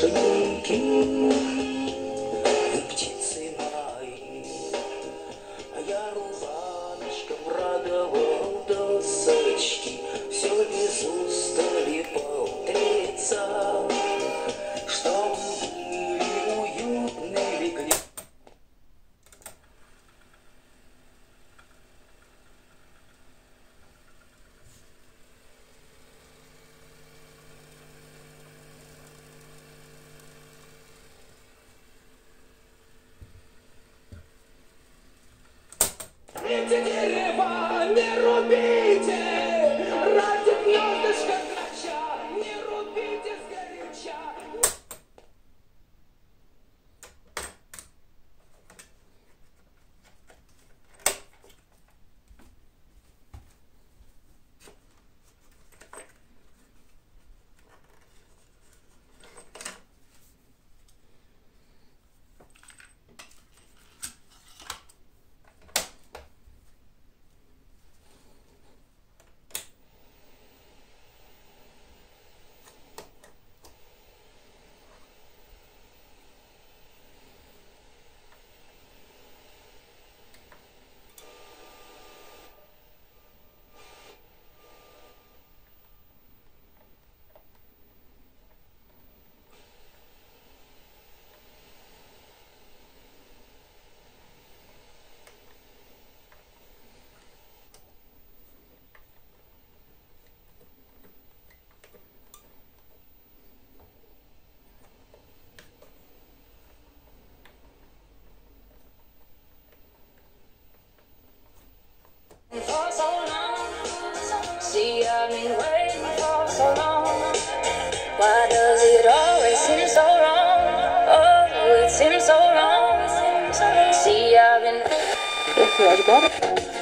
лошадники, вы птицы мои, а я рубаночком радовал досочки, все без устали по утрецам, что мы были уютны, легли. Эти дерева не рубите, ради гнездышка грача, не рубите сгоряча. See, I've been waiting for so long. Why does it always seem so long? Oh, it seems so long. See, I've been.